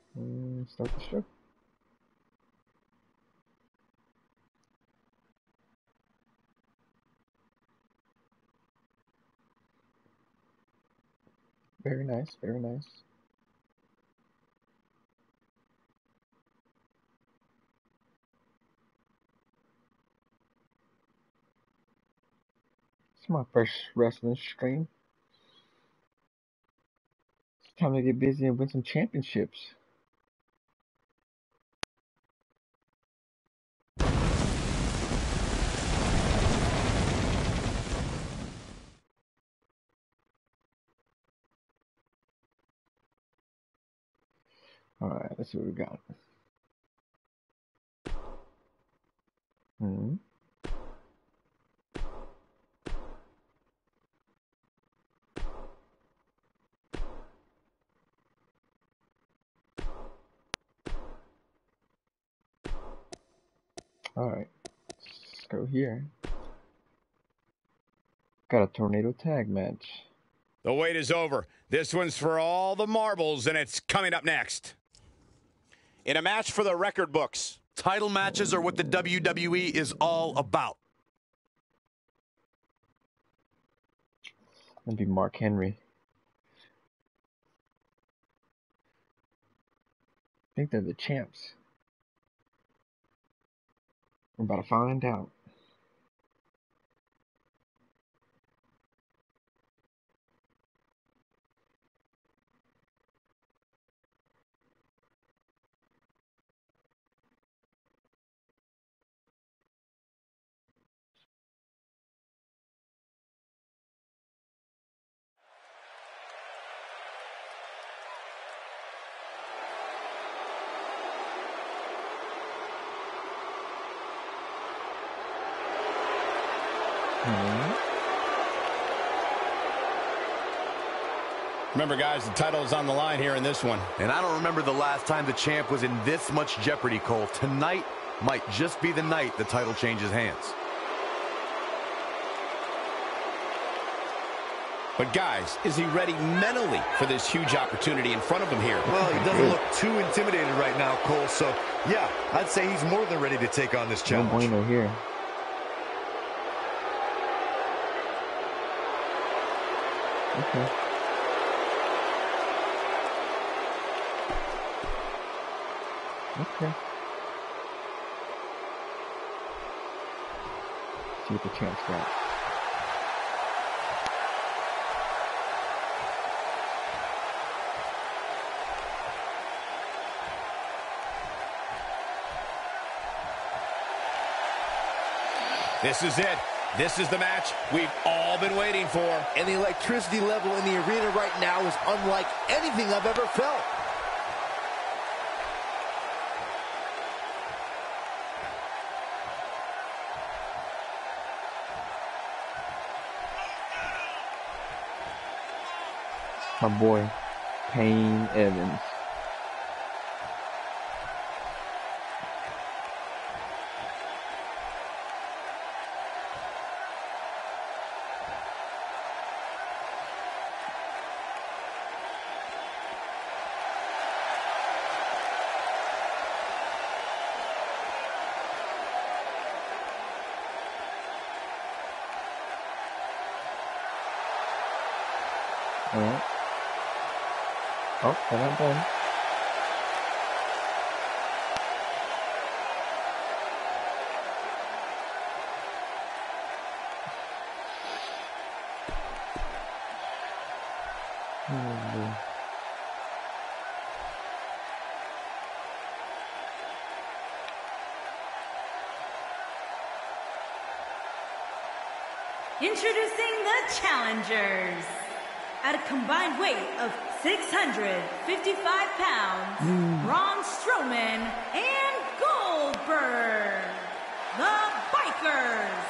Start the show. Very nice, very nice. It's my first wrestling stream. It's time to get busy and win some championships. Alright, let's see what we got. Hmm. Alright, let's go here. Got a tornado tag match. The wait is over. This one's for all the marbles, and it's coming up next. In a match for the record books, title matches are what the WWE is all about. That'd be Mark Henry. I think they're the champs. We're about to find out. Remember, guys, the title is on the line here in this one. And I don't remember the last time the champ was in this much jeopardy, Cole. Tonight might just be the night the title changes hands. But, guys, is he ready mentally for this huge opportunity in front of him here? Well, he doesn't look too intimidated right now, Cole. So, yeah, I'd say he's more than ready to take on this challenge. No bueno here. Okay. Okay. See what the champ's got. This is it. This is the match we've all been waiting for. And the electricity level in the arena right now is unlike anything I've ever felt. My boy, Payne Evans. All right. Oh, they're not done. Introducing the challengers. At a combined weight of 655 pounds, Braun Strowman and Goldberg, the Bikers.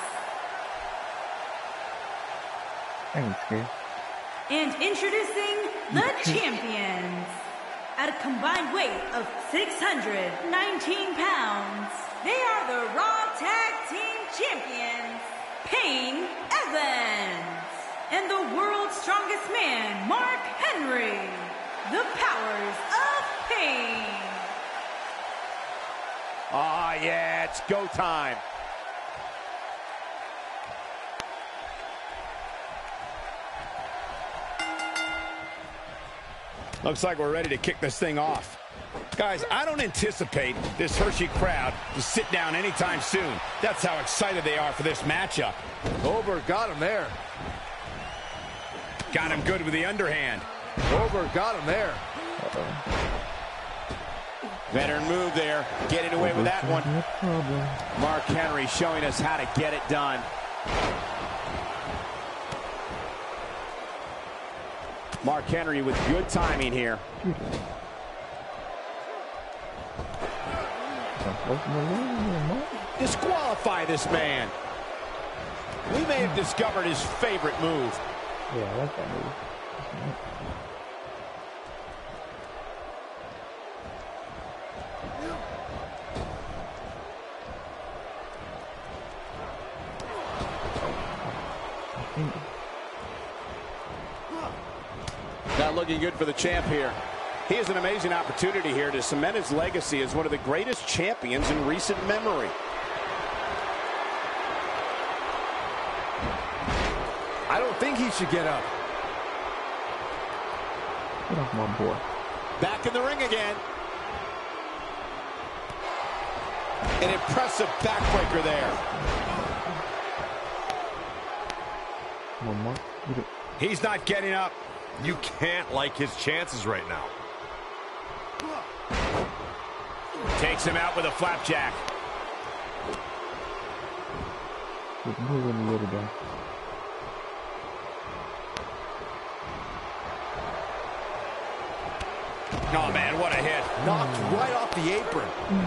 Thanks, kid. And introducing the champions. At a combined weight of 619 pounds, they are the Raw Tag Team Champions, Payne Evans. And the world's strongest man, Mark Henry. The powers of Pain. Ah, yeah, it's go time. Looks like we're ready to kick this thing off. Guys, I don't anticipate this Hershey crowd to sit down anytime soon. That's how excited they are for this matchup. Over, got him there. Got him good with the underhand. Over, got him there. Veteran move there, getting away with that one. No problem. Mark Henry showing us how to get it done. Mark Henry with good timing here. Disqualify this man. We may have discovered his favorite move. Yeah, I like that move. Not looking good for the champ here. He has an amazing opportunity here to cement his legacy as one of the greatest champions in recent memory. I don't think he should get up. Get off my boy. Back in the ring again. An impressive backbreaker there. Come on, Mark. Get it. He's not getting up. You can't like his chances right now. Takes him out with a flapjack. Get moving a little bit. Oh, man, what a hit. Knocked right off the apron.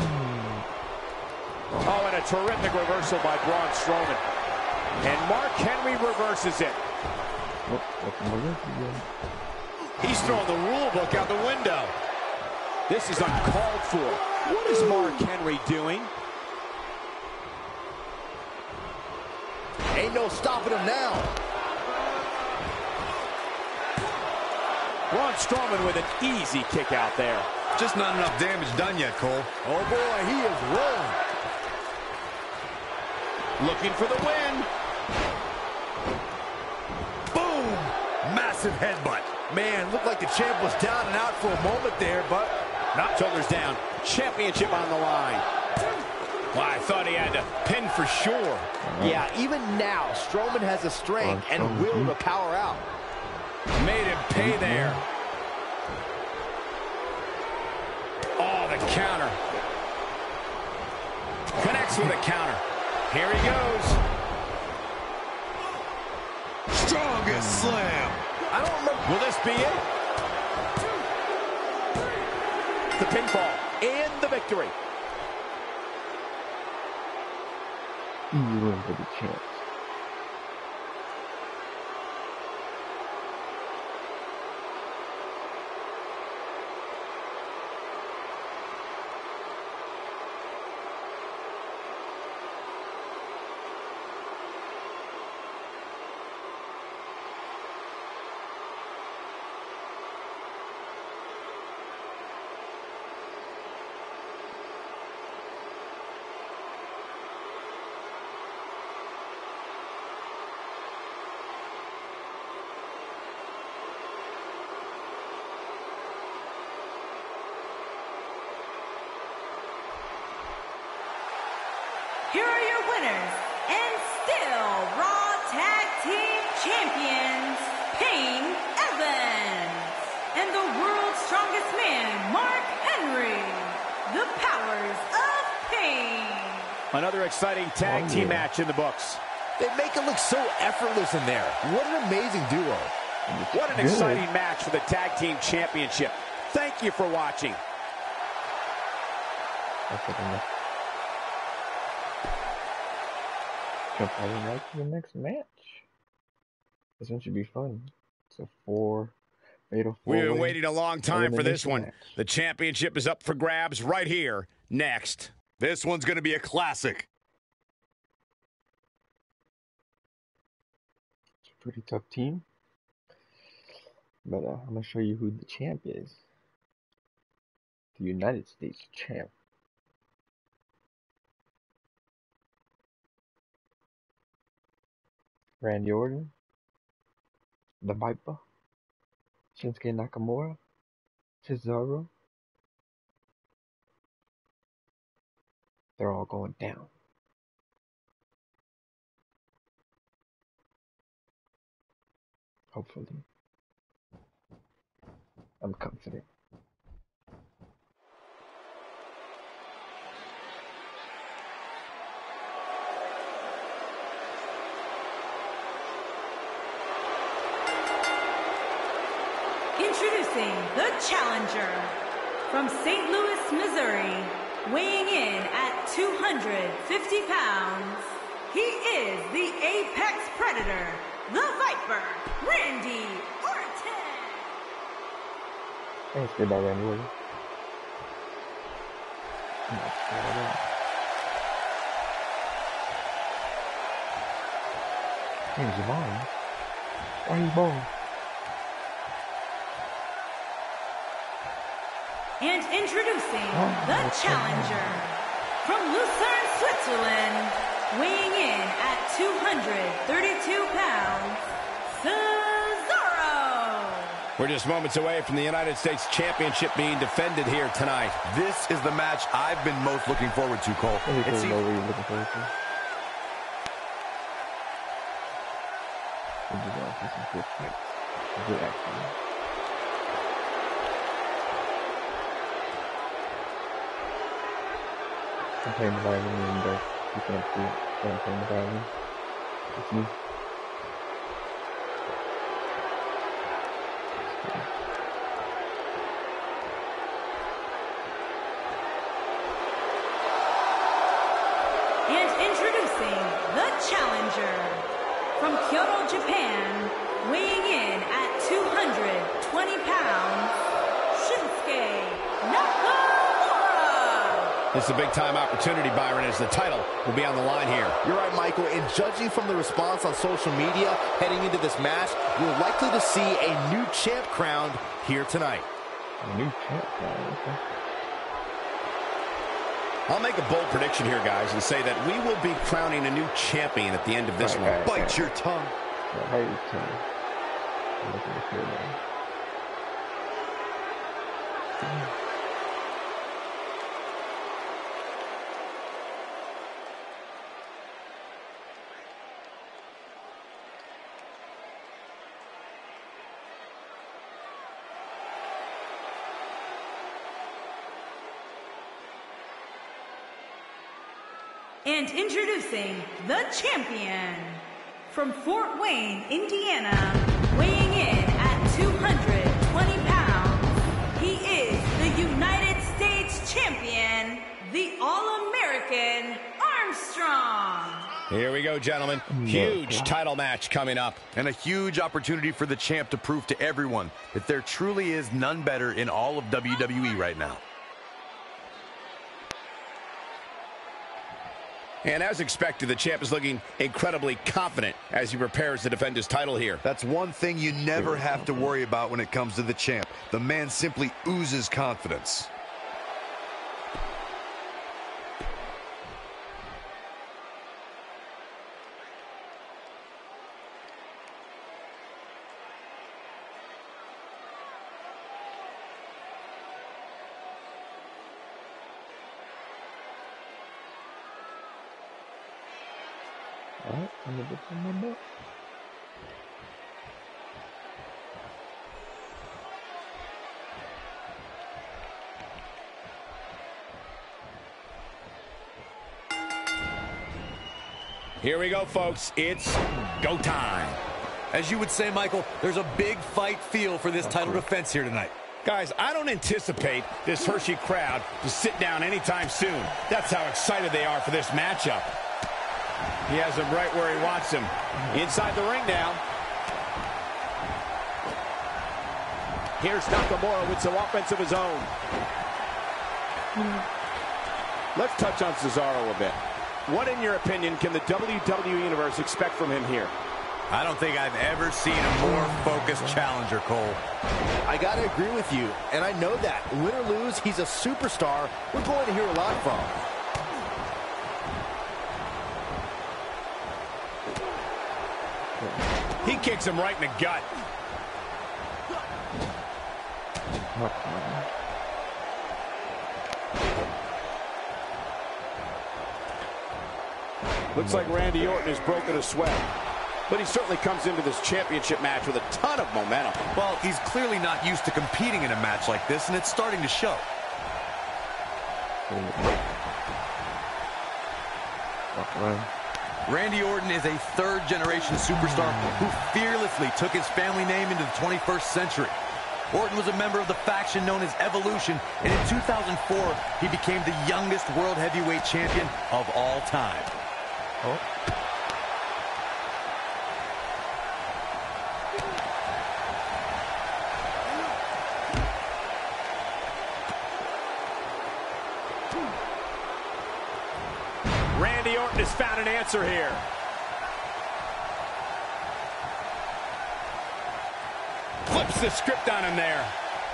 Oh, and a terrific reversal by Braun Strowman. And Mark Henry reverses it. Oh, that's my left again. He's throwing the rule book out the window. This is uncalled for. What is Mark Henry doing? Ain't no stopping him now. Braun Strowman with an easy kick out there. Just not enough damage done yet, Cole. Oh boy, he is rolling. Looking for the win. Boom! Massive headbutt. Man, looked like the champ was down and out for a moment there, but Not shoulders down. Championship on the line. Well, I thought he had to pin for sure. yeah, even now, Strowman has the strength and will to power out. Made him pay there. Oh, the counter. Connects with a counter. Here he goes. Strongest slam. I don't remember. Will this be it? The pinfall and the victory. Easy win for the champs. Here are your winners, and still Raw Tag Team Champions, Payne Evans, and the World's Strongest Man, Mark Henry, the powers of Pain. Another exciting tag team match in the books. They make it look so effortless in there. What an amazing duo. What an exciting match for the Tag Team Championship. Thank you for watching. That's what I'm jump right to the next match. This one should be fun. It's a fatal We've been four-way waiting a long time for this elimination one. match. The championship is up for grabs right here, next. This one's going to be a classic. It's a pretty tough team. But I'm going to show you who the champ is. the United States champ. Randy Orton, the Viper, Shinsuke Nakamura, Cesaro. They're all going down. Hopefully. I'm confident. Introducing the challenger from St. Louis, Missouri, weighing in at 250 pounds. He is the Apex Predator, the Viper, Randy Orton. Thanks, good by Randy Orton. Hey, Javon. Why are you bowling? And introducing the challenger from Lucerne, Switzerland, weighing in at 232 pounds, Cesaro. We're just moments away from the United States Championship being defended here tonight. This is the match I've been most looking forward to, Cole. It's what you're looking forward to. Some good fights. Good action. I'm playing the violin and you can't see it, but I'm playing the violin. It's me. And introducing the challenger from Kyoto, Japan, weighing in at 220 pounds, Shinsuke Nakamura. This is a big-time opportunity, Byron, as the title will be on the line here. You're right, Michael, and judging from the response on social media heading into this match, we're likely to see a new champ crowned here tonight. A new champ, okay. I'll make a bold prediction here, guys, and say that we will be crowning a new champion at the end of this one. Bite your tongue. Yeah, bite your tongue. I'm looking at here now. And introducing the champion from Fort Wayne, Indiana, weighing in at 220 pounds. He is the United States champion, the All-American Armstrong. Here we go, gentlemen. Huge title match coming up. And a huge opportunity for the champ to prove to everyone that there truly is none better in all of WWE right now. And as expected, the champ is looking incredibly confident as he prepares to defend his title here. That's one thing you never have to worry about when it comes to the champ. The man simply oozes confidence. Alright, I'm gonna get some more back. Here we go, folks. It's go time. As you would say, Michael, there's a big fight feel for this title defense here tonight. Guys, I don't anticipate this Hershey crowd to sit down anytime soon. That's how excited they are for this matchup. He has him right where he wants him. Inside the ring now. Here's Nakamura with some offense of his own. Let's touch on Cesaro a bit. What, in your opinion, can the WWE Universe expect from him here? I don't think I've ever seen a more focused challenger, Cole. I gotta agree with you, and I know that. Win or lose, he's a superstar we're going to hear a lot from. He kicks him right in the gut. Looks like Randy Orton has broken a sweat. But he certainly comes into this championship match with a ton of momentum. Well, he's clearly not used to competing in a match like this, and it's starting to show. Randy Orton is a third-generation superstar who fearlessly took his family name into the 21st century. Orton was a member of the faction known as Evolution, and in 2004, he became the youngest world heavyweight champion of all time. Oh. Randy Orton has found an answer here. Flips the script on him there.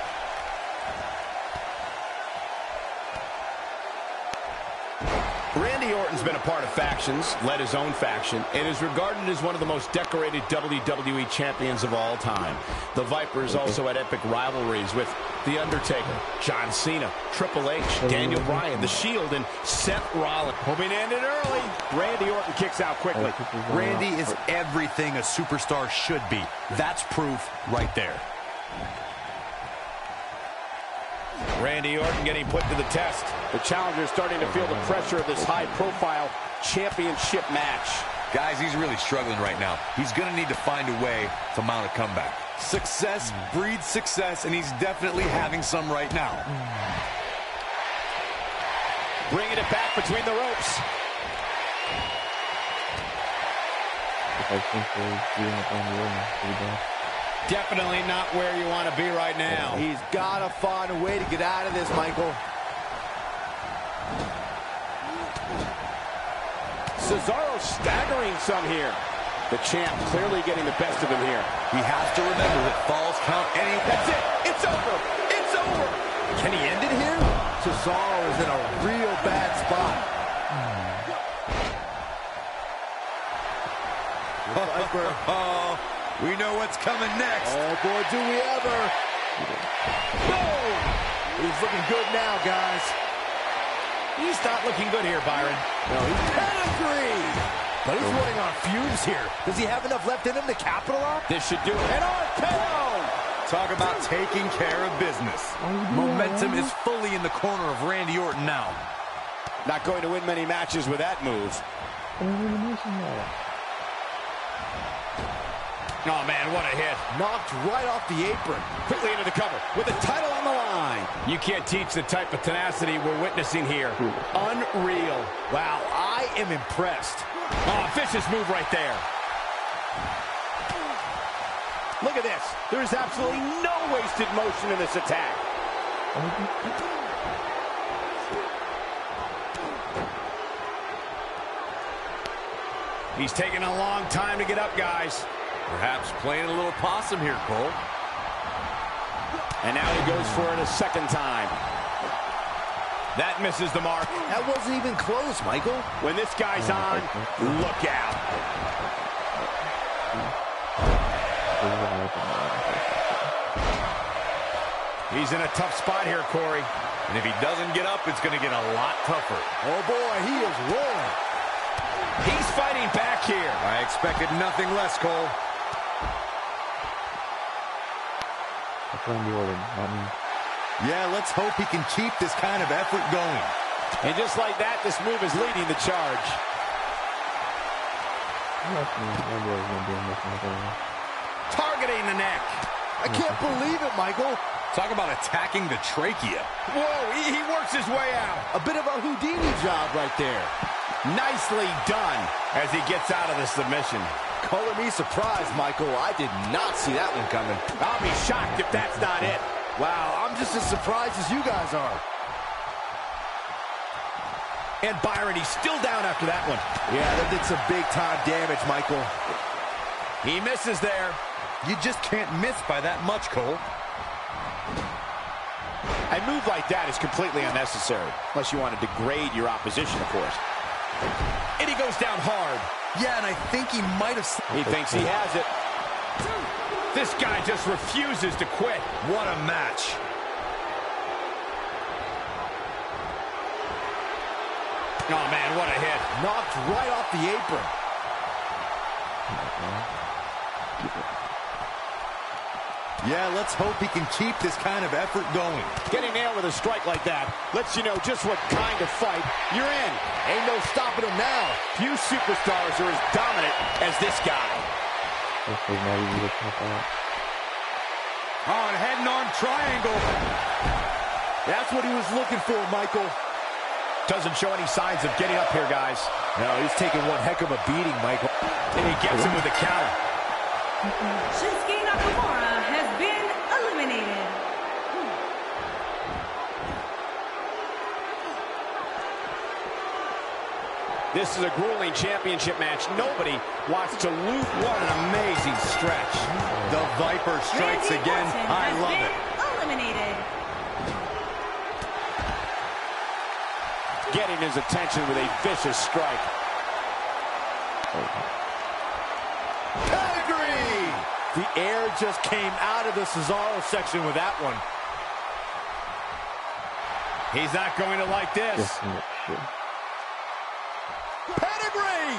Randy Orton's been a part of factions, led his own faction, and is regarded as one of the most decorated WWE champions of all time. The Vipers also had epic rivalries with The Undertaker, John Cena, Triple H, Daniel Bryan, The Shield, and Seth Rollins. Hoping to end it early. Randy Orton kicks out quickly. Randy is everything a superstar should be. That's proof right there. Randy Orton getting put to the test. The challenger is starting to feel the pressure of this high-profile championship match. Guys, he's really struggling right now. He's going to need to find a way to mount a comeback. Success breeds success, and he's definitely having some right now. Bringing it back between the ropes. I think they're doing it on the room. Definitely not where you want to be right now. He's got to find a way to get out of this, Michael. Cesaro staggering some here. The champ clearly getting the best of him here. He has to remember that falls count any. That's it. It's over. It's over. Can he end it here? Cesaro is in a real bad spot. Oh, we know what's coming next. Oh, boy, do we ever. Boom! He's looking good now, guys. He's not looking good here, Byron. No, he's pedigree. But he's running on fumes here. Does he have enough left in him to capitalize? This should do it. An RKO! Talk about taking care of business. Momentum is fully in the corner of Randy Orton now. Not going to win many matches with that move. Oh, man, what a hit. Knocked right off the apron. Quickly into the cover with the title on the line. You can't teach the type of tenacity we're witnessing here. Unreal. Wow, I am impressed. Oh, vicious move right there. Look at this. There is absolutely no wasted motion in this attack. He's taking a long time to get up, guys. Perhaps playing a little possum here, Cole. And now he goes for it a second time. That misses the mark. That wasn't even close, Michael. When this guy's on, look out. He's in a tough spot here, Corey. And if he doesn't get up, it's going to get a lot tougher. Oh, boy, he is rolling. He's fighting back here. I expected nothing less, Cole. Yeah, let's hope he can keep this kind of effort going. And just like that, this move is leading the charge. Targeting the neck. I can't believe it, Michael. Talk about attacking the trachea. Whoa, he works his way out. A bit of a Houdini job right there. Nicely done as he gets out of the submission. Color me surprised, Michael. I did not see that one coming. I'll be shocked if that's not it. Wow, I'm just as surprised as you guys are. And Byron, he's still down after that one. Yeah, that did some big-time damage, Michael. He misses there. You just can't miss by that much, Cole. A move like that is completely unnecessary, unless you want to degrade your opposition, of course. And he goes down hard. Yeah, and I think he might have... He thinks he has it. This guy just refuses to quit. What a match. Oh, man, what a hit. Knocked right off the apron. Yeah, let's hope he can keep this kind of effort going. Getting nailed with a strike like that lets you know just what kind of fight you're in. Ain't no stopping him now. Few superstars are as dominant as this guy. Hopefully now you get top out. Oh, and head and arm triangle. That's what he was looking for, Michael. Doesn't show any signs of getting up here, guys. No, he's taking one heck of a beating, Michael. And he gets him with a counter. Shinsuke Nakamura has been eliminated. This is a grueling championship match. Nobody wants to lose. What an amazing stretch. The Viper strikes Randy again. Orton I has love been it. eliminated. Getting his attention with a vicious strike. Pedigree! The air just came out of the Cesaro section with that one. He's not going to like this. Just in that shit. Pedigree!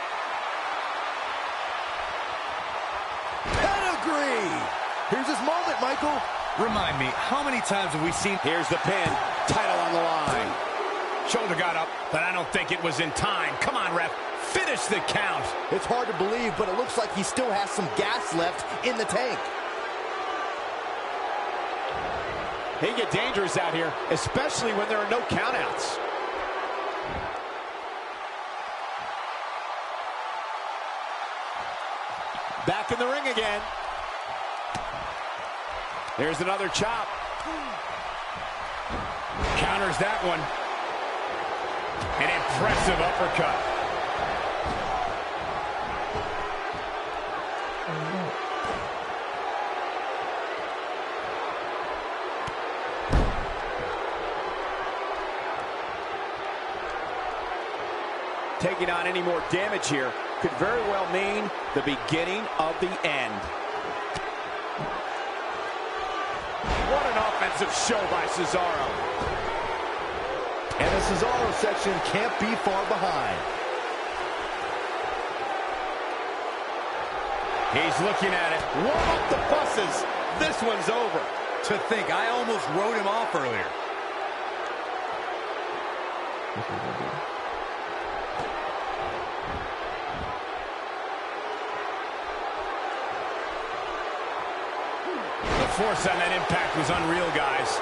Pedigree! Here's his moment, Michael. Remind me, how many times have we seen... Here's the pin. Title on the line. Shoulder got up, but I don't think it was in time. Come on, ref. Finish the count. It's hard to believe, but it looks like he still has some gas left in the tank. They get dangerous out here, especially when there are no countouts. Back in the ring again. There's another chop. Counters that one. An impressive uppercut. Taking on any more damage here could very well mean the beginning of the end. What an offensive show by Cesaro. And the Cesaro section can't be far behind. He's looking at it. Warm up the buses. This one's over. To think, I almost wrote him off earlier. The force on that impact was unreal, guys.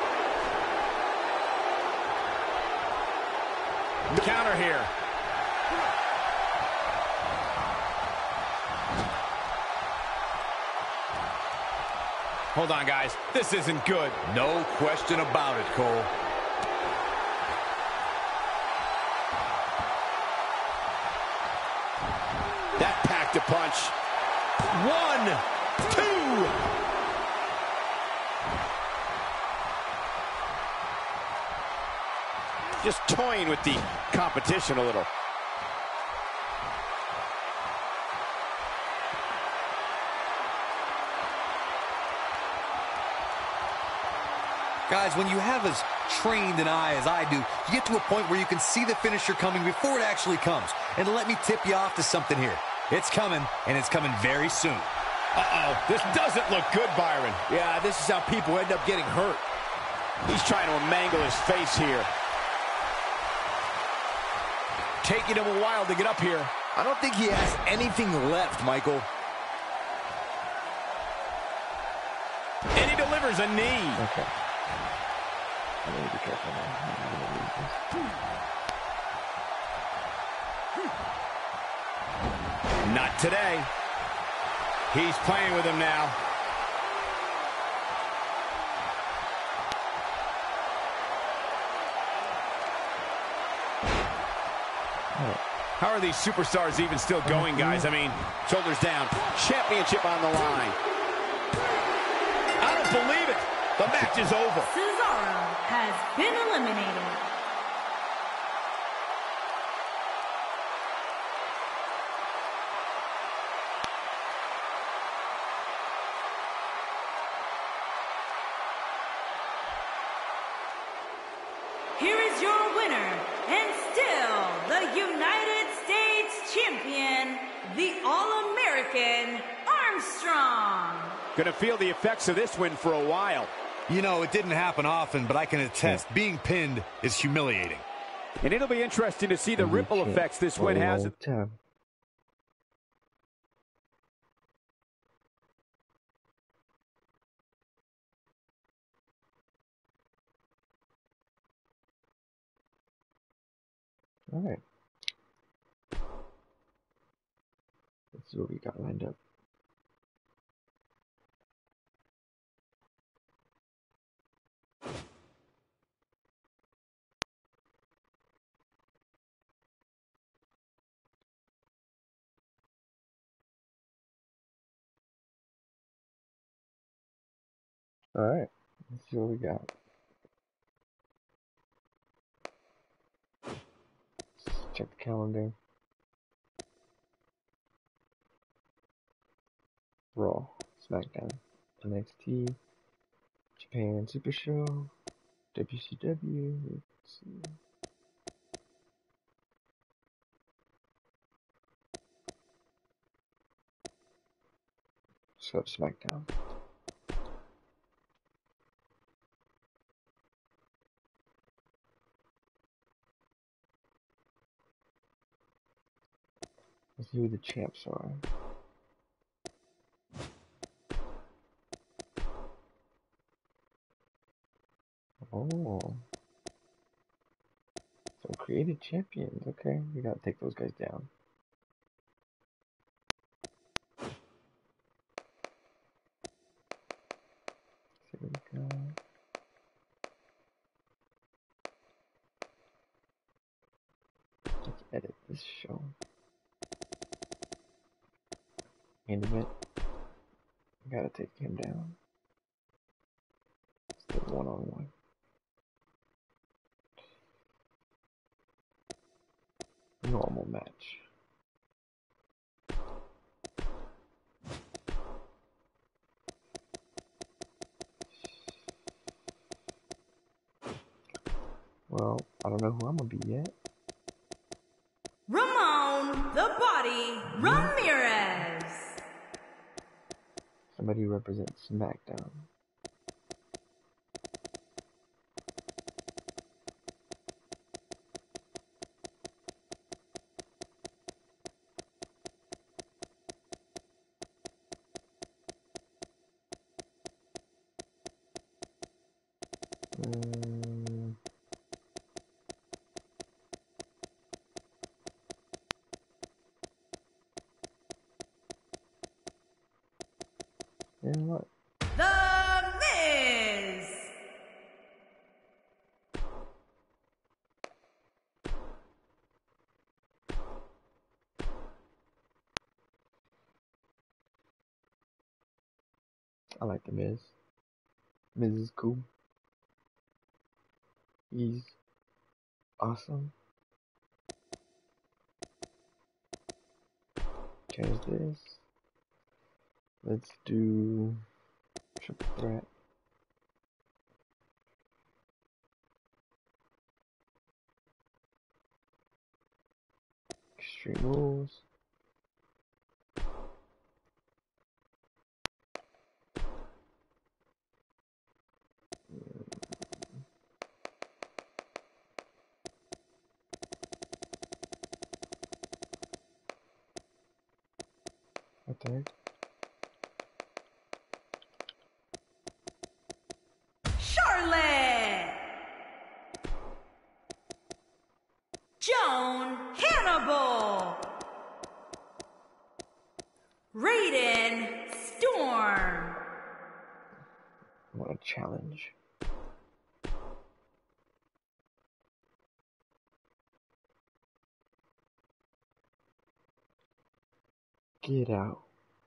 Counter here. Hold on, guys. This isn't good. No question about it, Cole. That packed a punch. 1, 2. Just toying with the competition a little. Guys, when you have as trained an eye as I do, you get to a point where you can see the finisher coming before it actually comes. And let me tip you off to something here. It's coming, and it's coming very soon. Uh-oh, this doesn't look good, Byron. Yeah, this is how people end up getting hurt. He's trying to mangle his face here. Taking him a while to get up here. I don't think he has anything left, Michael. And he delivers a knee. Okay. I need to be careful now. I'm gonna lose this. Not today. He's playing with him now. How are these superstars even still going, guys? I mean, Shoulders down. Championship on the line. I don't believe it. The match is over. Cesaro has been eliminated. Here is your winner, and still the United States Champion, the All-American Armstrong. Gonna feel the effects of this win for a while. You know, it didn't happen often, but I can attest, being pinned is humiliating. And it'll be interesting to see the ripple effects this win has. All right. Let's see what we got lined up. All right. Let's see what we got. Let's check the calendar. Raw, SmackDown, NXT, Japan Super Show, WCW. Let's see. Let's go to SmackDown. Let's see who the champs are. Oh. Some created champions. Okay, we gotta take those guys down. Here we go. Let's edit this show. Main event. Gotta take him down. It's the one-on-one. Normal match. Well, I don't know who I'm gonna be yet. Ramon the Body Ramirez. Somebody who represents SmackDown. And what? The Miz. I like the Miz. Miz is cool. He's awesome. Change this. Let's do triple threat. Extreme rules. What the heck? Charlotte. Joan Hannibal. Raiden Storm. What a challenge. Get out.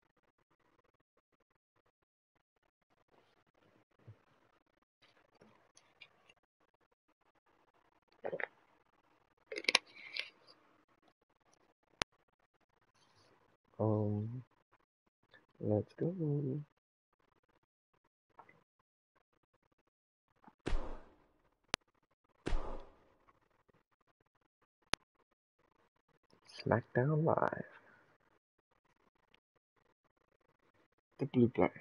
Let's go. SmackDown Live. The blue player.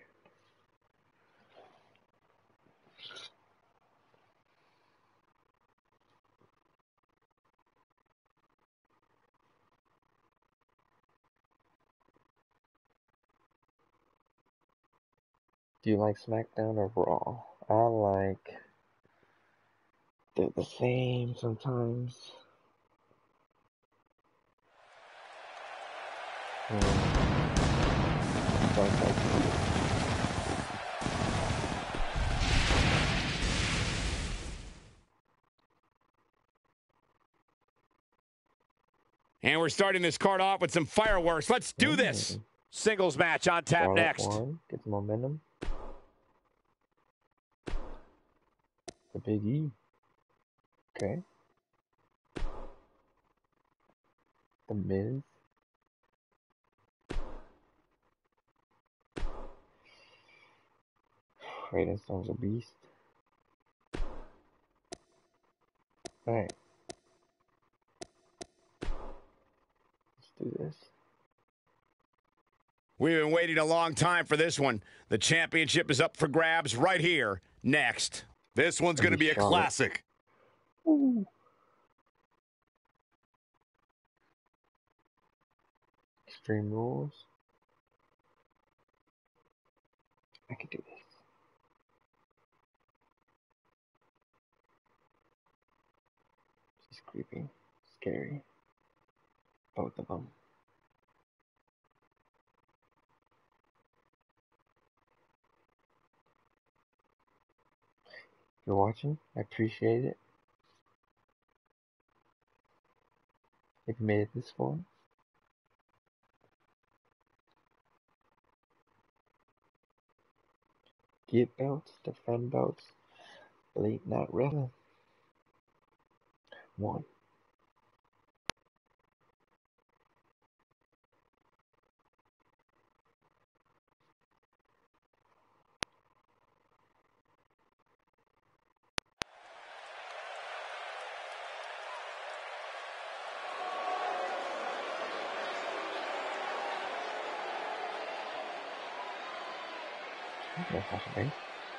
Do you like SmackDown or Raw? I like... They're the same sometimes. And we're starting this card off with some fireworks. Let's do this. Singles match on tap next. One gets momentum. The Big E. Okay. The Miz. Raiden Storm's a beast. Alright. Let's do this. We've been waiting a long time for this one. The championship is up for grabs right here, next. This one's going to be a classic. Ooh. Extreme Rules. I can do this. She's creepy, scary. Both of them. If you're watching, I appreciate it. If you made it this far. Get belts, defend belts, late night wrestling. 1. No possible.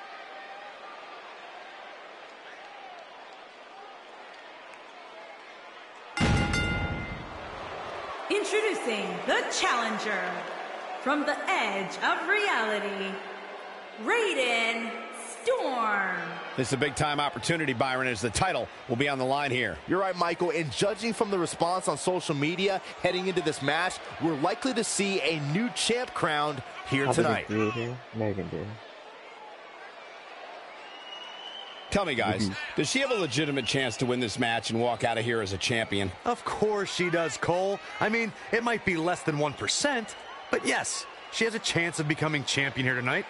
Introducing the challenger from the edge of reality, Raiden Storm. This is a big-time opportunity, Byron, as the title will be on the line here. You're right, Michael, and judging from the response on social media heading into this match, we're likely to see a new champ crowned here tonight. Megan did. Tell me, guys, does she have a legitimate chance to win this match and walk out of here as a champion? Of course she does, Cole. I mean, it might be less than 1%, but yes, she has a chance of becoming champion here tonight.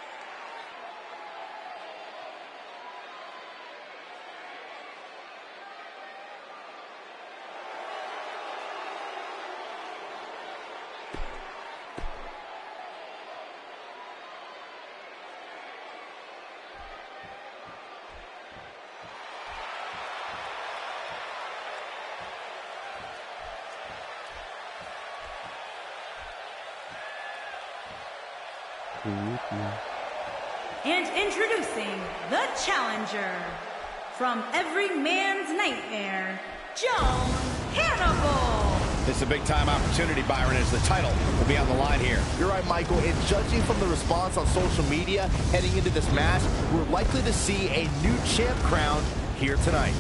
And introducing the challenger from every man's nightmare, Joan Hannibal. This is a big-time opportunity, Byron, as the title will be on the line here. You're right, Michael, and judging from the response on social media heading into this match, we're likely to see a new champ crowned here tonight.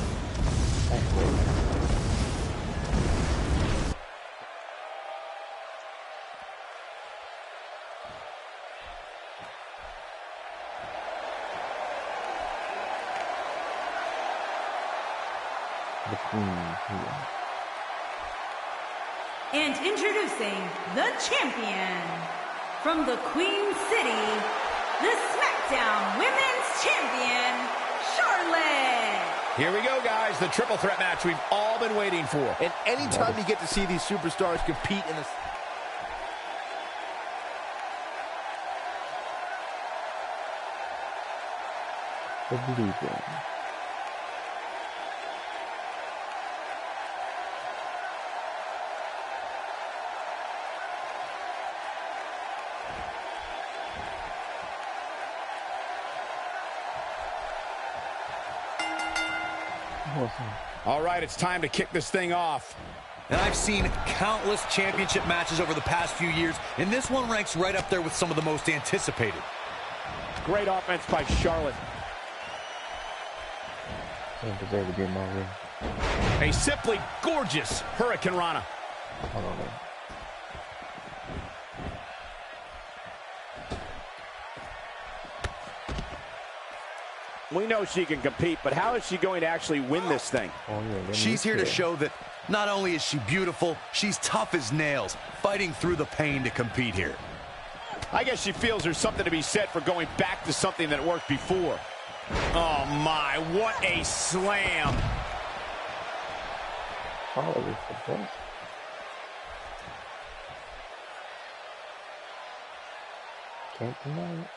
The Queen here. And introducing the champion, from the Queen City, the SmackDown Women's Champion, Charlotte. Here we go, guys. The triple threat match we've all been waiting for. And anytime you get to see these superstars compete in this... The Blue Zone. All right, it's time to kick this thing off. And I've seen countless championship matches over the past few years, and this one ranks right up there with some of the most anticipated. Great offense by Charlotte. I don't deserve to be in my room. A simply gorgeous Hurricane Rana. I don't know. We know she can compete, but how is she going to actually win this thing? Oh, yeah, She's here to show that not only is she beautiful, she's tough as nails, fighting through the pain to compete here. I guess she feels there's something to be said for going back to something that worked before. Oh, my, what a slam. Charlotte is the best. Can't deny it.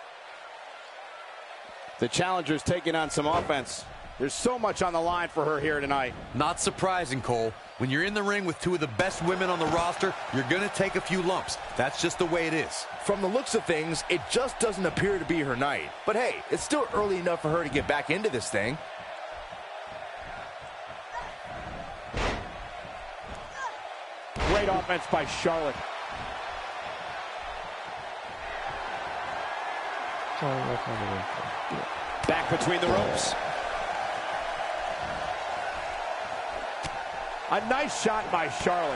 The challenger's taking on some offense. There's so much on the line for her here tonight. Not surprising, Cole. When you're in the ring with two of the best women on the roster, you're going to take a few lumps. That's just the way it is. From the looks of things, it just doesn't appear to be her night. But hey, it's still early enough for her to get back into this thing. Great offense by Charlotte. Charlotte, that's not the way. Back between the ropes. A nice shot by Charlotte.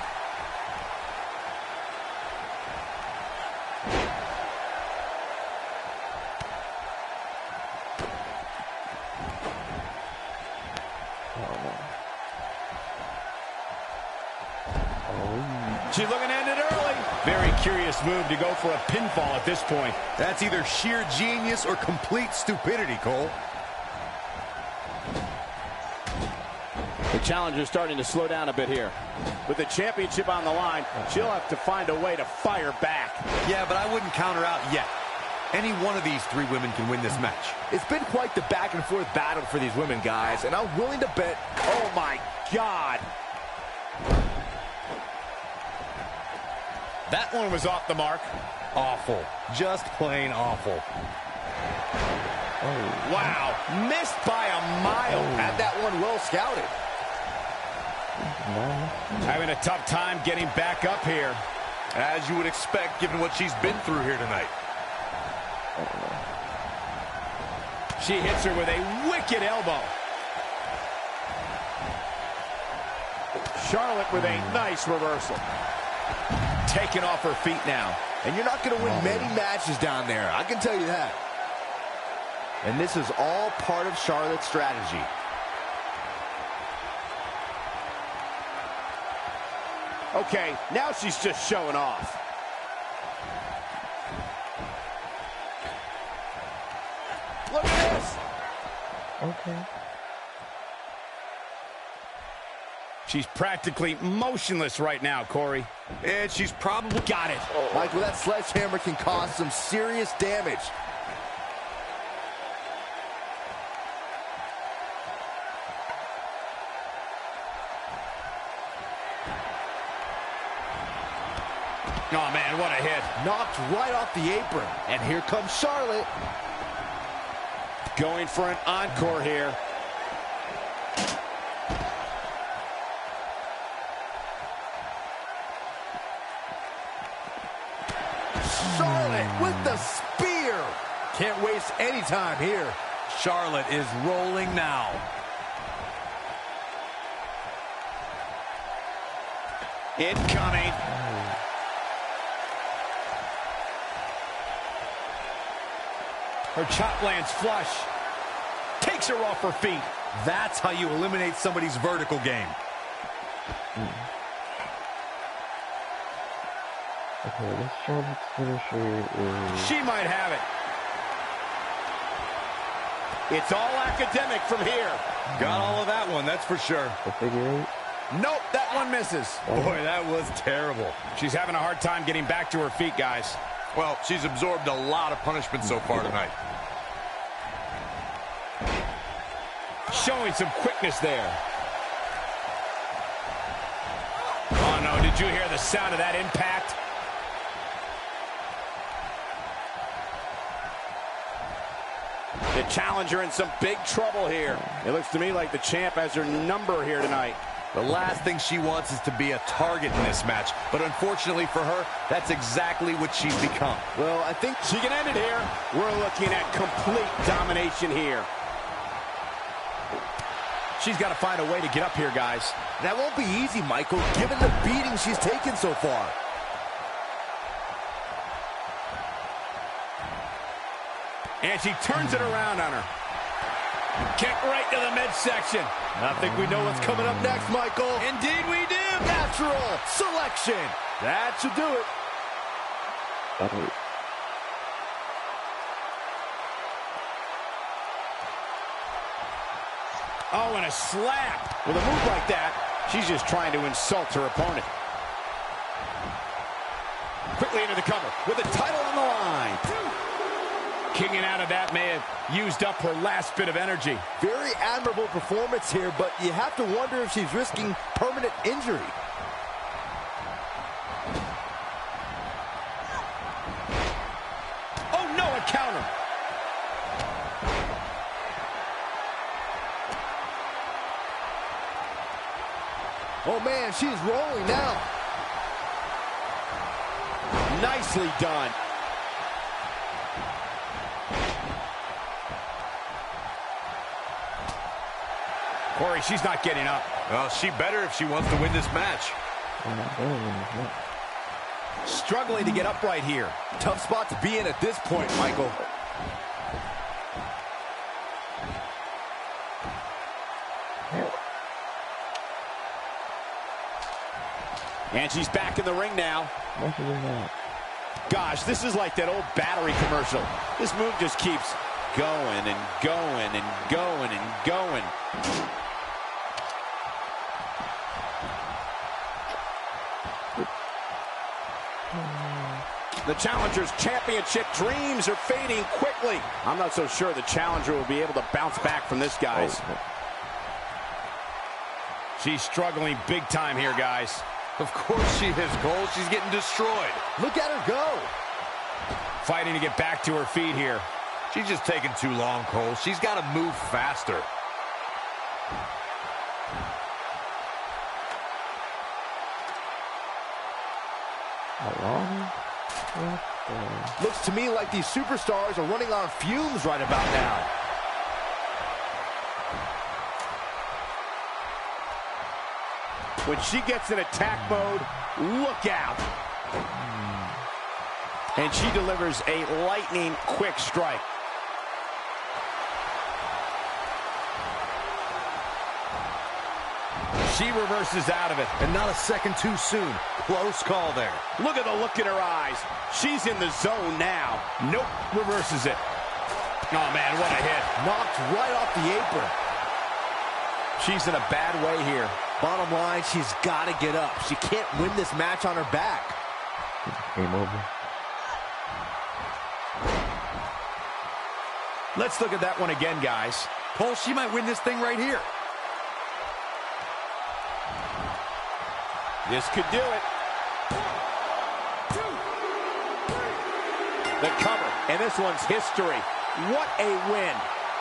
She's looking to end it early. Very curious move to go for a pinfall at this point. That's either sheer genius or complete stupidity, Cole. The challenger's starting to slow down a bit here. With the championship on the line, she'll have to find a way to fire back. Yeah, but I wouldn't count her out yet. Any one of these three women can win this match. It's been quite the back and forth battle for these women, guys, and I'm willing to bet... Oh, my God. That one was off the mark. Awful. Just plain awful. Oh. Wow, missed by a mile. Had that one well scouted. Having a tough time getting back up here. As you would expect, given what she's been through here tonight. She hits her with a wicked elbow. Charlotte with a nice reversal. Taken off her feet now. And you're not going to win many matches down there, I can tell you that. And this is all part of Charlotte's strategy. Okay, now she's just showing off. Look at this. Okay. She's practically motionless right now, Corey. And she's probably got it. Michael, that sledgehammer can cause some serious damage. Oh, man, what a hit. Knocked right off the apron. And here comes Charlotte. Going for an encore here. Charlotte with the spear. Can't waste any time here. Charlotte is rolling now. Incoming. Her chop lands flush. Takes her off her feet. That's how you eliminate somebody's vertical game. Okay, this Charlotte's finisher is... She might have it. It's all academic from here. Got all of that one, that's for sure. The figure eight. Nope, that one misses. Boy, that was terrible. She's having a hard time getting back to her feet, guys. Well, she's absorbed a lot of punishment so far tonight. Showing some quickness there. Oh, no, did you hear the sound of that impact? The challenger in some big trouble here. It looks to me like the champ has her number here tonight. The last thing she wants is to be a target in this match. But unfortunately for her, that's exactly what she's become. Well, I think she can end it here. We're looking at complete domination here. She's got to find a way to get up here, guys. That won't be easy, Michael, given the beating she's taken so far. And she turns it around on her. Kick right to the midsection. I think we know what's coming up next, Michael. Indeed we do. Natural selection. That should do it. That hurt. Oh, and a slap. With a move like that, she's just trying to insult her opponent. Quickly into the cover with the title on the line. Kicking out of that may have used up her last bit of energy. Very admirable performance here, but you have to wonder if she's risking permanent injury. Oh, no, a counter. Oh, man, she's rolling now. Nicely done. Corey, she's not getting up. Well, she better if she wants to win this match. They're not going to win this match. Struggling to get upright here. Tough spot to be in at this point, Michael. And she's back in the ring now. Nothing in that. Gosh, this is like that old battery commercial. This move just keeps going and going and going and going. The challenger's championship dreams are fading quickly. I'm not so sure the challenger will be able to bounce back from this, guys. Oh. She's struggling big time here, guys. Of course she is, Cole. She's getting destroyed. Look at her go. Fighting to get back to her feet here. She's just taking too long, Cole. She's got to move faster. Looks to me like these superstars are running on fumes right about now. When she gets in attack mode, look out. And she delivers a lightning quick strike. She reverses out of it. And not a second too soon. Close call there. Look at the look in her eyes. She's in the zone now. Nope, reverses it. Oh, man, what a hit. Knocked right off the apron. She's in a bad way here. Bottom line, she's got to get up. She can't win this match on her back. Game over. Let's look at that one again, guys. Cole, she might win this thing right here. This could do it. The cover, and this one's history. What a win.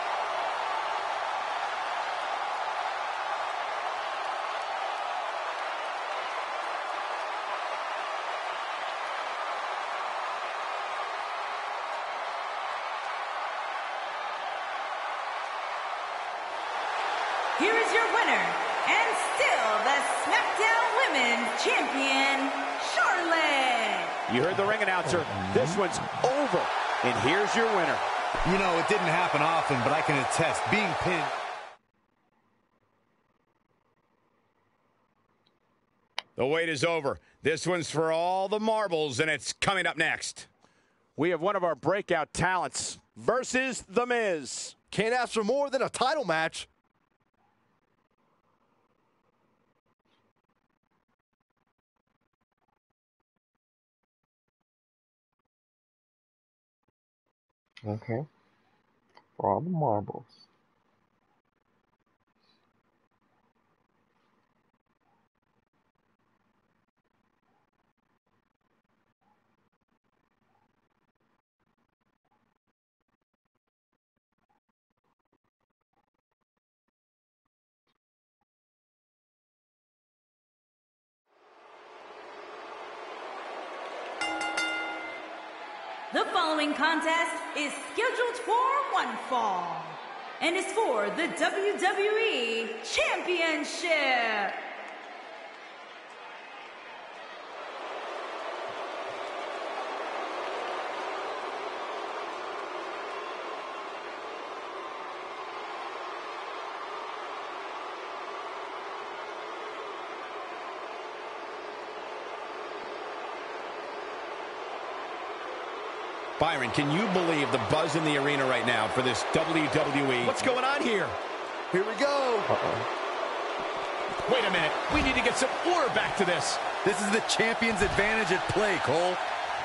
Here is your winner, and still the SmackDown Women's Champion, Charlotte. You heard the ring announcer. This one's over. And here's your winner. You know, it didn't happen often, but I can attest, being pinned. The wait is over. This one's for all the marbles, and it's coming up next. We have one of our breakout talents versus The Miz. Can't ask for more than a title match. Okay. For all the marbles. The following contest is scheduled for one fall and is for the WWE Championship. Byron, can you believe the buzz in the arena right now for this WWE? What's going on here? Here we go. Wait a minute. We need to get some order back to this. This is the champion's advantage at play, Cole.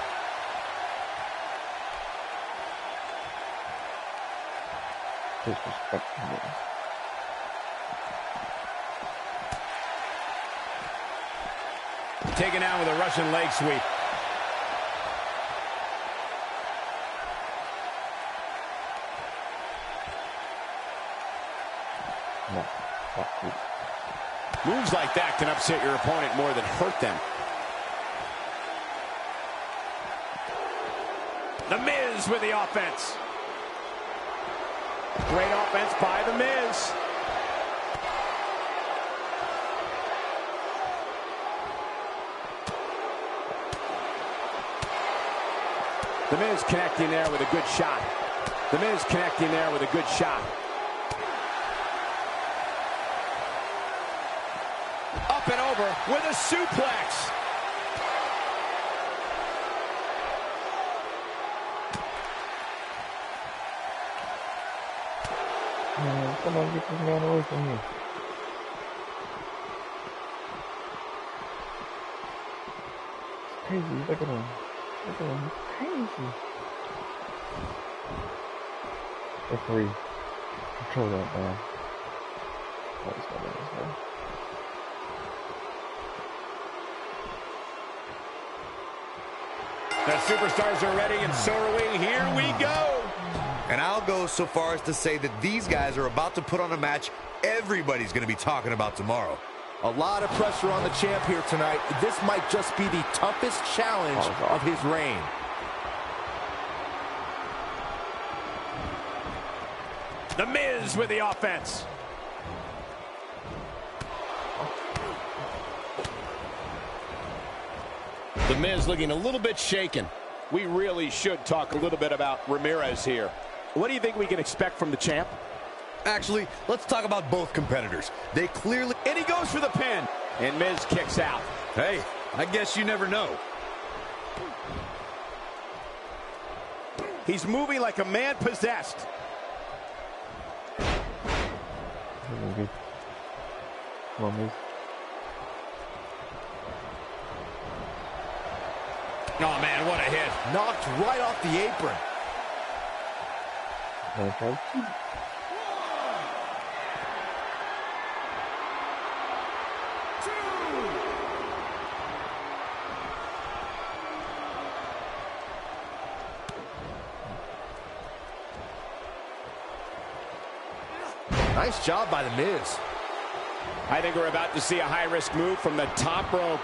Disrespect to me. Taken out with a Russian leg sweep. No, not good. Moves like that can upset your opponent more than hurt them. The Miz with the offense. Great offense by The Miz. The Miz connecting there with a good shot. The Miz connecting there with a good shot. Up and over with a suplex. Man, come on, get this man away from me. It's crazy. Look at him. Look at him. It's crazy. Referee, control that man. What is going on this way? The superstars are ready, and so are we. Here we go. And I'll go so far as to say that these guys are about to put on a match everybody's going to be talking about tomorrow. A lot of pressure on the champ here tonight. This might just be the toughest challenge of his reign. The Miz with the offense. The Miz looking a little bit shaken. We really should talk a little bit about Ramirez here. What do you think we can expect from the champ? Actually, let's talk about both competitors. They clearly... And he goes for the pin. And Miz kicks out. Hey, I guess you never know. He's moving like a man possessed. Come on, Miz. Oh, man, what a hit. Knocked right off the apron. Okay. Nice job by The Miz. I think we're about to see a high-risk move from the top rope.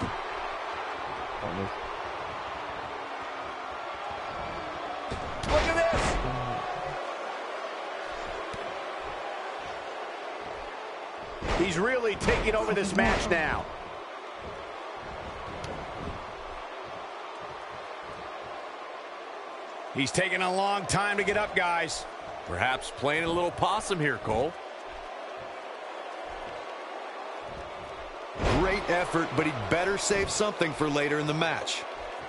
Look at this. He's really taking over this match now. He's taking a long time to get up, guys. Perhaps playing a little possum here, Cole. Great effort, but he'd better save something for later in the match.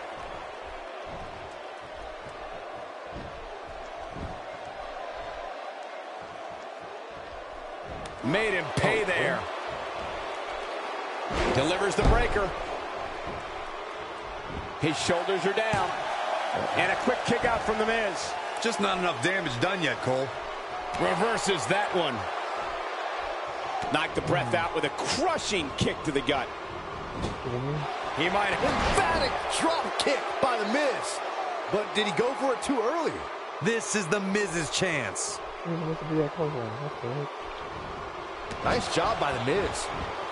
Made him pay there. Delivers the breaker. His shoulders are down. And a quick kick out from The Miz. Just not enough damage done yet, Cole. Reverses that one. Knocked the breath out with a crushing kick to the gut. He might have emphatic drop kick by The Miz. But did he go for it too early? This is The Miz's chance. Nice job by The Miz.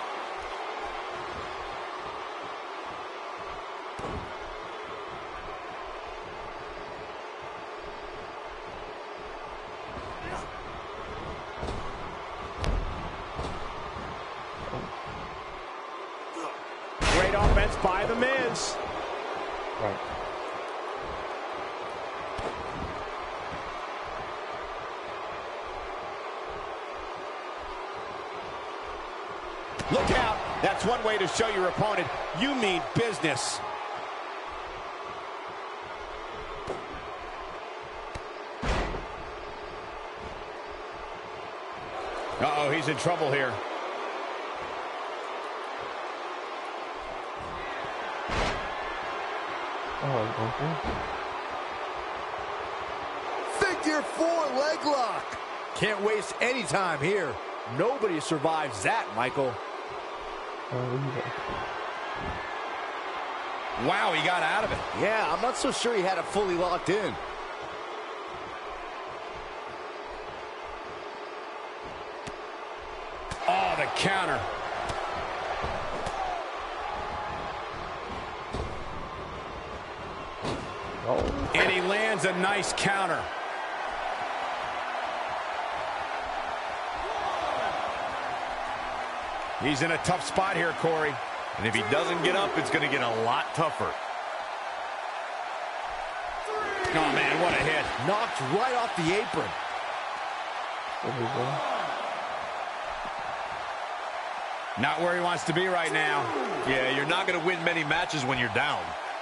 Great offense by The Miz. Right. Look out. That's one way to show your opponent you mean business. Uh-oh, he's in trouble here. Figure 4 leg lock. Can't waste any time here. Nobody survives that, Michael. Wow, he got out of it. Yeah, I'm not so sure he had it fully locked in. Oh, the counter. And he lands a nice counter. He's in a tough spot here, Corey. And if he doesn't get up, it's going to get a lot tougher. Oh, man, what a hit. Knocked right off the apron. Not where he wants to be right now. Yeah, you're not going to win many matches when you're down.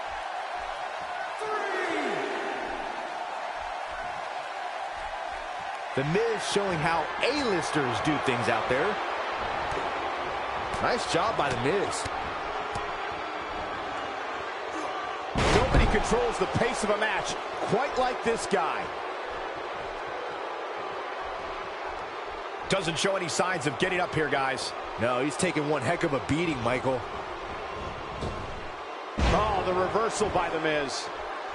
The Miz showing how A-listers do things out there. Nice job by The Miz. Nobody controls the pace of a match quite like this guy. Doesn't show any signs of getting up here, guys. No, he's taking one heck of a beating, Michael. Oh, the reversal by The Miz.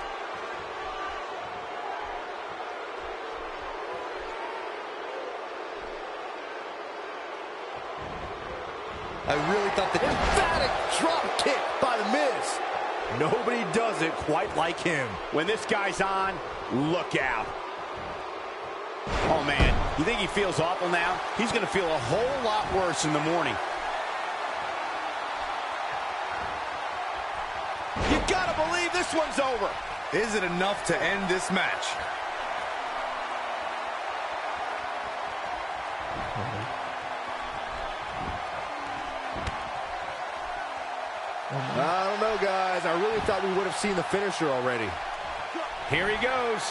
I really thought that emphatic drop kick by The Miz. Nobody does it quite like him. When this guy's on, look out. Oh, man, you think he feels awful now? He's going to feel a whole lot worse in the morning. You got to believe this one's over. Is it enough to end this match? I don't know, guys. I really thought we would have seen the finisher already. Here he goes.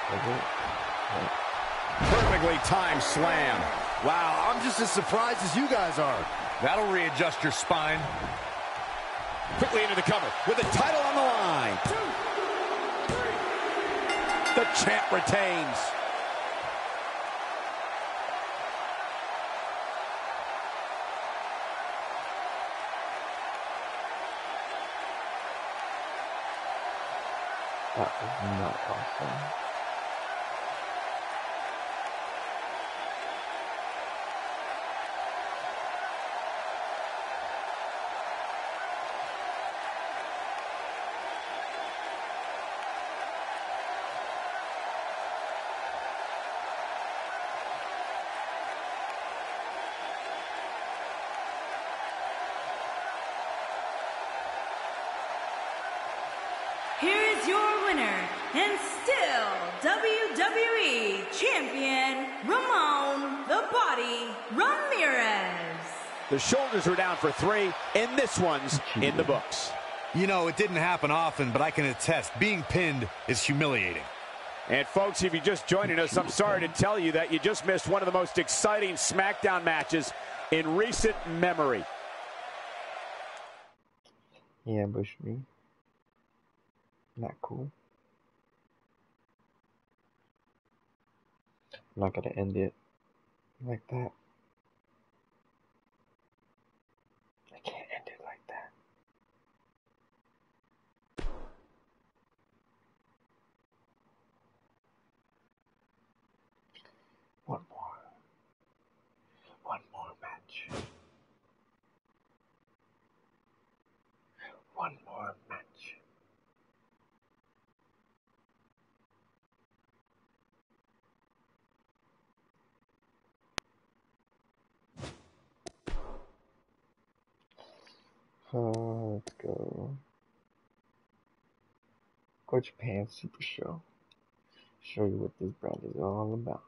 Perfectly timed slam. Wow, I'm just as surprised as you guys are. That'll readjust your spine. Quickly into the cover with the title on the line. The champ retains. That was not awesome. Here is your winner, and still WWE Champion, Ramon the Body Ramirez. The shoulders were down for 3, and this one's in the books. You know, it didn't happen often, but I can attest, being pinned is humiliating. And folks, if you're just joining us, I'm sorry to tell you that you just missed one of the most exciting SmackDown matches in recent memory. He ambushed me. Not cool. I'm not gonna end it like that. I can't end it like that. One more. One more match. One more match. Let's go. Go Japan Super Show. Show you what this brand is all about.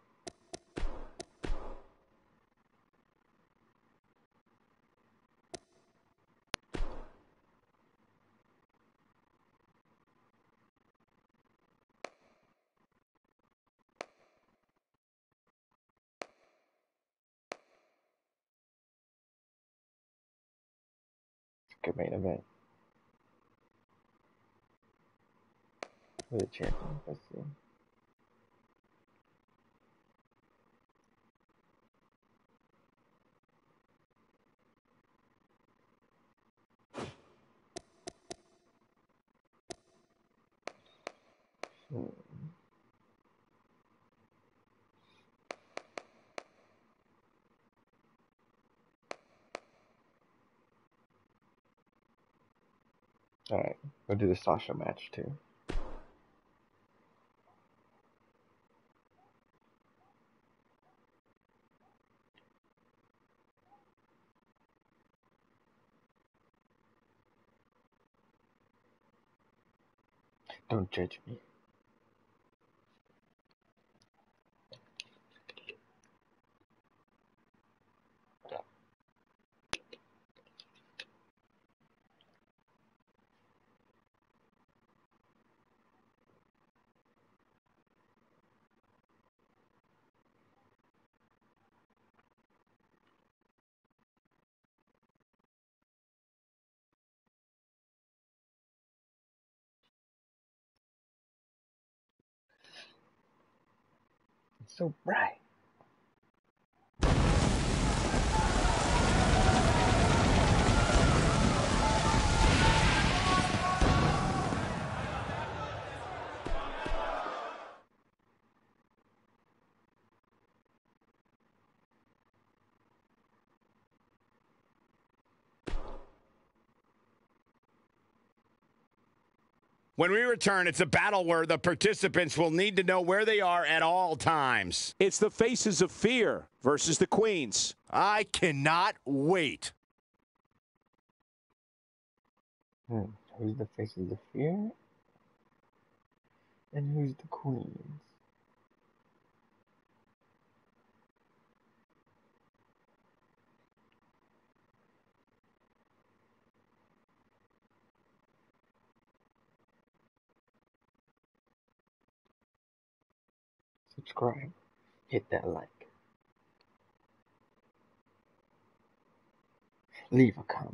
Good main event. For the champion, let's see. Alright, we'll do the Sasha match too. Don't judge me. It's so bright. When we return, it's a battle where the participants will need to know where they are at all times. It's the Faces of Fear versus the Queens. I cannot wait. Who's the Faces of Fear? And who's the Queens? Subscribe. Hit that like. Leave a comment.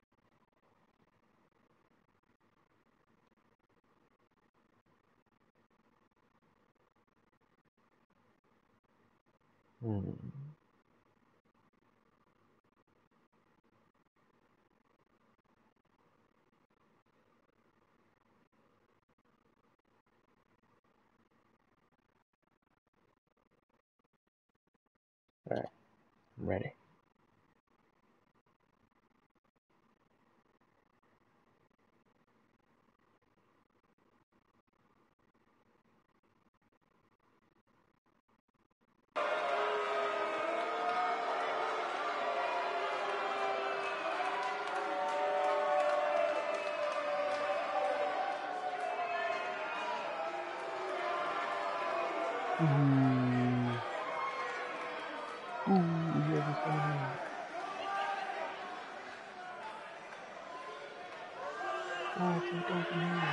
Alright, I'm ready. Yeah, what's going on? Oh, keep going from here.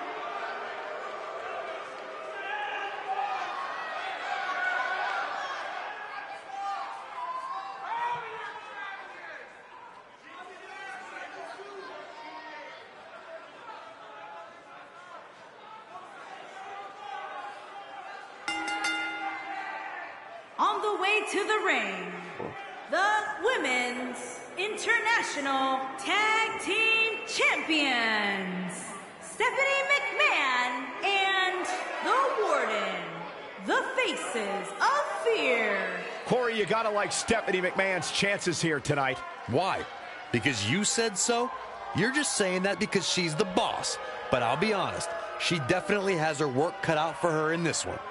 On the way to the ring, the Women's International Tag Team Champions, Stephanie McMahon and the Warden, the Faces of Fear. Corey, you gotta like Stephanie McMahon's chances here tonight. Why? Because you said so? You're just saying that because she's the boss. But I'll be honest, she definitely has her work cut out for her in this one.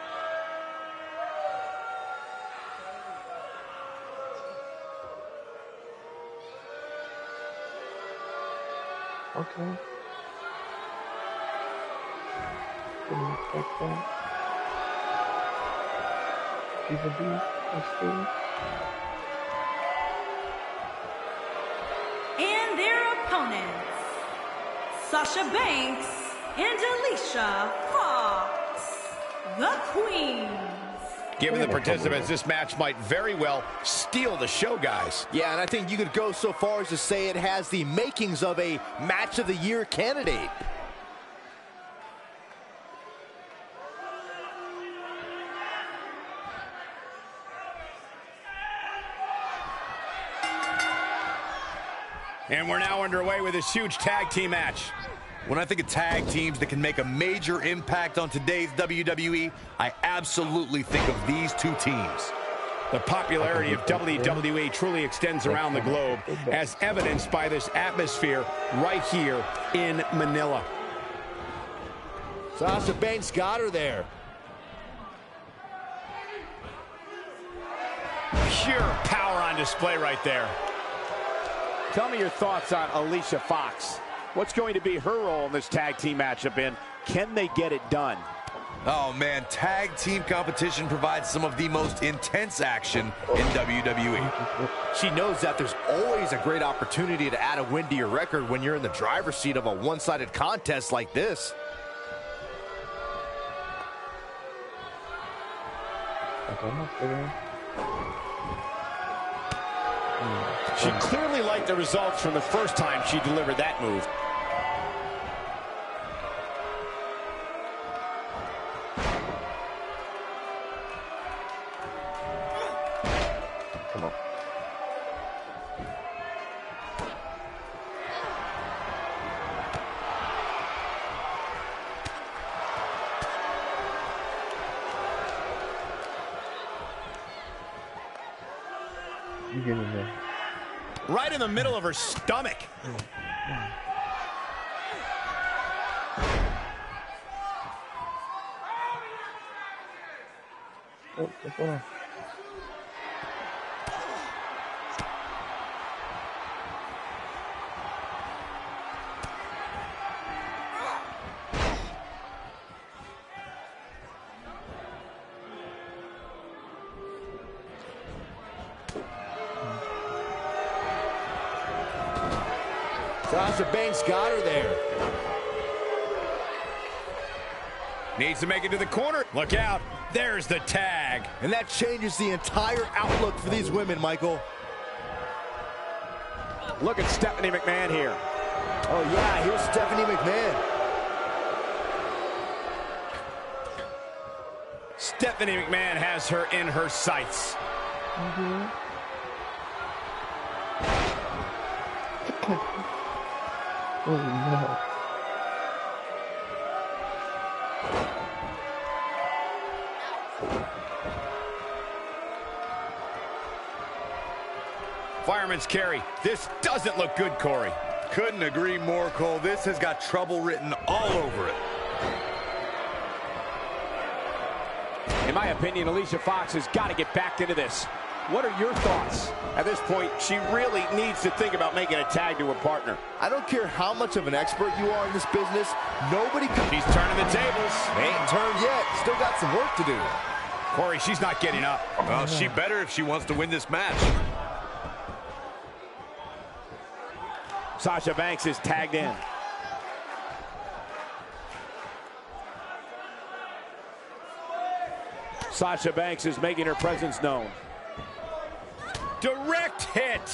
Okay. Didn't expect that. She's a beast. Let's see. And their opponents, Sasha Banks and Alicia Fox, the Queens. Given the participants, this match might very well steal the show, guys. Yeah, and I think you could go so far as to say it has the makings of a match of the year candidate. And we're now underway with this huge tag team match. When I think of tag teams that can make a major impact on today's WWE, I absolutely think of these two teams. The popularity of WWE truly extends around the globe, as evidenced by this atmosphere right here in Manila. Sasha Banks got her there. Pure power on display right there. Tell me your thoughts on Alicia Fox. What's going to be her role in this tag team matchup, and can they get it done? Oh man, tag team competition provides some of the most intense action in WWE. She knows that there's always a great opportunity to add a win to your record when you're in the driver's seat of a one-sided contest like this. She clearly liked the results from the first time she delivered that move. Come on. You get in there. Right in the middle of her stomach. Oh, what's going on? Sasha Banks got her there. Needs to make it to the corner. Look out. There's the tag. And that changes the entire outlook for these women, Michael. Look at Stephanie McMahon here. Oh, yeah, here's Stephanie McMahon. Stephanie McMahon has her in her sights. Oh, no. Fireman's carry. This doesn't look good, Corey. Couldn't agree more, Cole. This has got trouble written all over it. In my opinion, Alicia Fox has got to get back into this. What are your thoughts? At this point, she really needs to think about making a tag to her partner. I don't care how much of an expert you are in this business, nobody can... She's turning the tables. Ain't turned yet. Still got some work to do. Corey, she's not getting up. Well, she better if she wants to win this match. Sasha Banks is tagged in. Sasha Banks is making her presence known. Direct hit.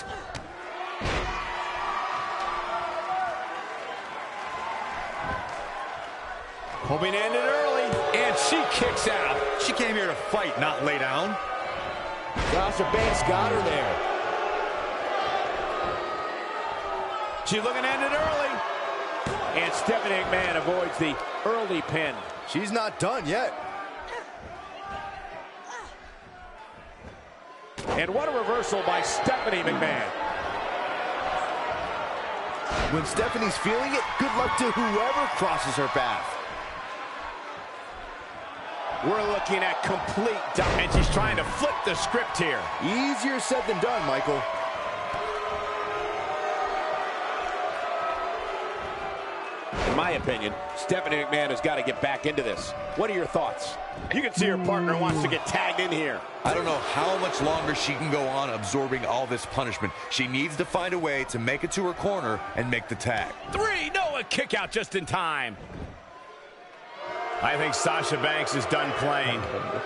Hoping to end it early, and she kicks out. She came here to fight, not lay down. Sasha Banks got her there. She's looking to end it early. And Stephanie McMahon avoids the early pin. She's not done yet. And what a reversal by Stephanie McMahon. When Stephanie's feeling it, good luck to whoever crosses her path. We're looking at complete dominance. And she's trying to flip the script here. Easier said than done, Michael. In my opinion, Stephanie McMahon has got to get back into this. What are your thoughts? You can see her partner wants to get tagged in here. I don't know how much longer she can go on absorbing all this punishment. She needs to find a way to make it to her corner and make the tag. 3, no, a kick out just in time. I think Sasha Banks is done playing.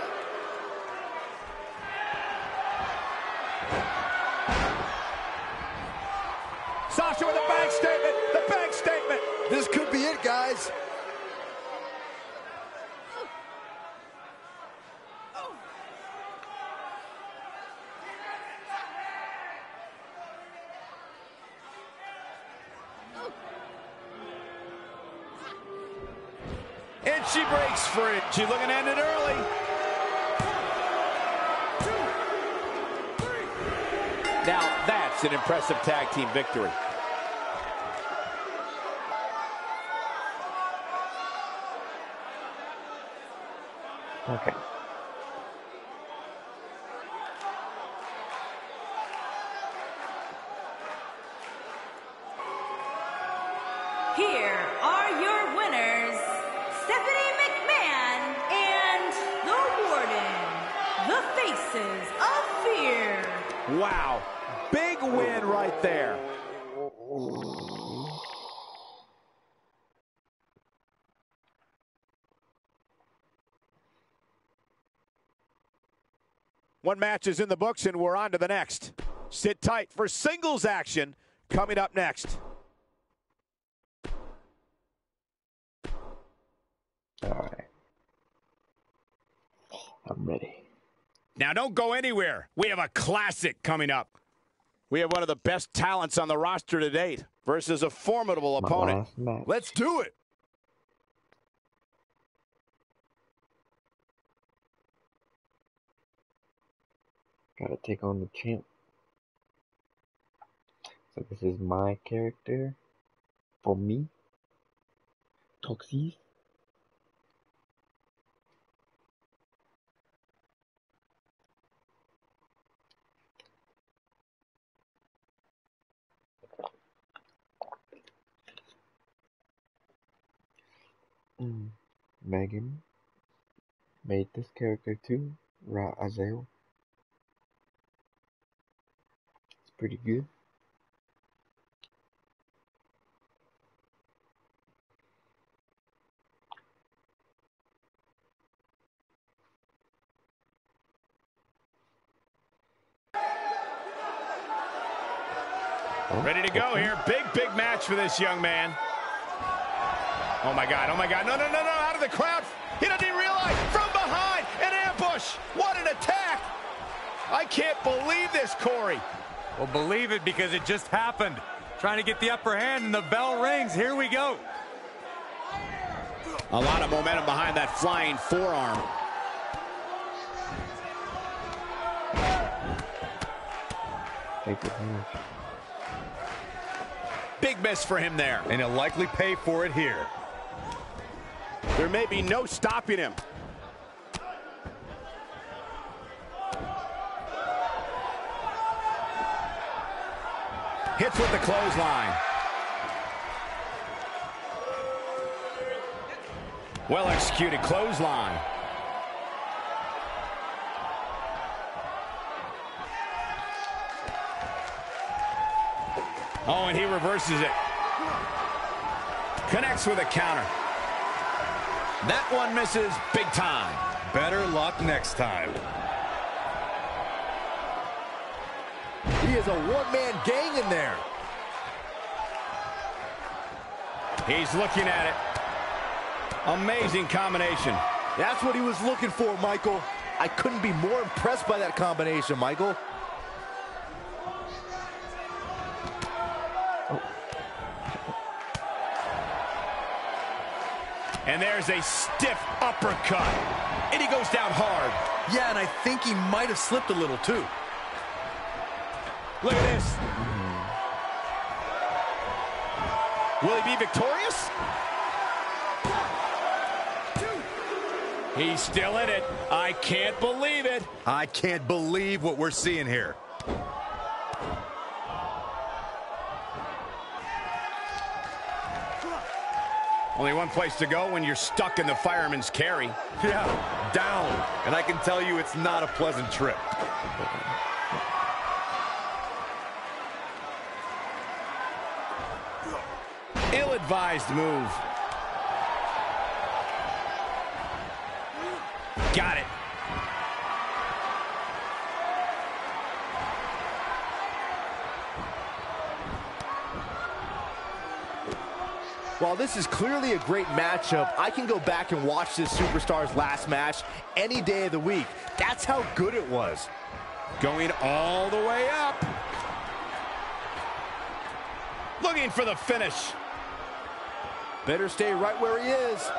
Sasha with a bank statement. The bank statement. This could be it, guys. And she breaks free. She's looking to end it early. 2, 3. Now that's an impressive tag team victory. Okay. Here are your winners, Stephanie McMahon and the Warden, the Faces of Fear. Wow, big win right there. One match is in the books, and we're on to the next. Sit tight for singles action coming up next. All right. I'm ready. Now, don't go anywhere. We have a classic coming up. We have one of the best talents on the roster to date versus a formidable opponent. last match. Let's do it. Gotta take on the champ. So this is my character. For me. Toxis. Megan made this character too, Raziel. It's pretty good. Ready to go here. Big match for this young man. Oh my God, oh my God. No, out of the crowd. He doesn't even realize. From behind, an ambush. What an attack. I can't believe this, Corey. Well, believe it because it just happened. Trying to get the upper hand and the bell rings. Here we go. A lot of momentum behind that flying forearm. Take the finish. Big miss for him there. And he'll likely pay for it here. There may be no stopping him. Hits with the clothesline. Well executed clothesline. Oh, and he reverses it. Connects with a counter. That one misses big time. Better luck next time. He is a one-man gang in there. He's looking at it. Amazing combination. That's what he was looking for, Michael. I couldn't be more impressed by that combination, Michael. And there's a stiff uppercut. And he goes down hard. Yeah, and I think he might have slipped a little, too. Look at this. Will he be victorious? He's still in it. I can't believe it. I can't believe what we're seeing here. Only one place to go when you're stuck in the fireman's carry. Yeah, down. And I can tell you it's not a pleasant trip. Ill-advised move. Got it. While this is clearly a great matchup, I can go back and watch this superstar's last match any day of the week. That's how good it was. Going all the way up. Looking for the finish. Better stay right where he is.